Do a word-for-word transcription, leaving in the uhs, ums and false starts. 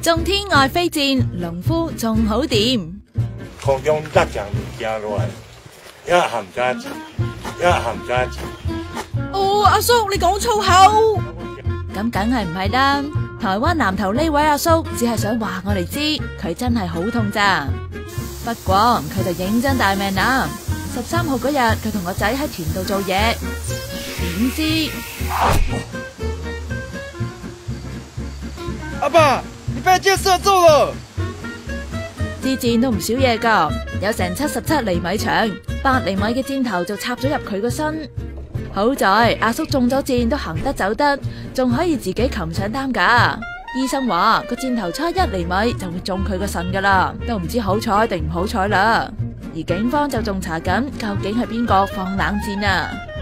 仲天外飛箭，農夫仲好掂。 空中得獎物件落嚟，一冚家錢，一冚家錢。 哦，阿叔你講粗口，咁梗係唔係啦。台灣南投呢位阿叔只係想話我哋知，佢真係好痛咋。不過佢就認真大命啦。十三號嗰日，佢同個仔喺田度做嘢，點知阿爸，你被箭射中了！ 支箭都唔少嘢噶，有成七十七厘米長，八厘米嘅箭頭就插咗入佢個身。好在阿叔中咗箭都行得走得，仲可以自己擒上擔架。醫生話個箭頭差一厘米就會中佢個腎噶啦，都唔知好彩定唔好彩啦。而警方就仲查緊究竟係邊個放冷箭啊！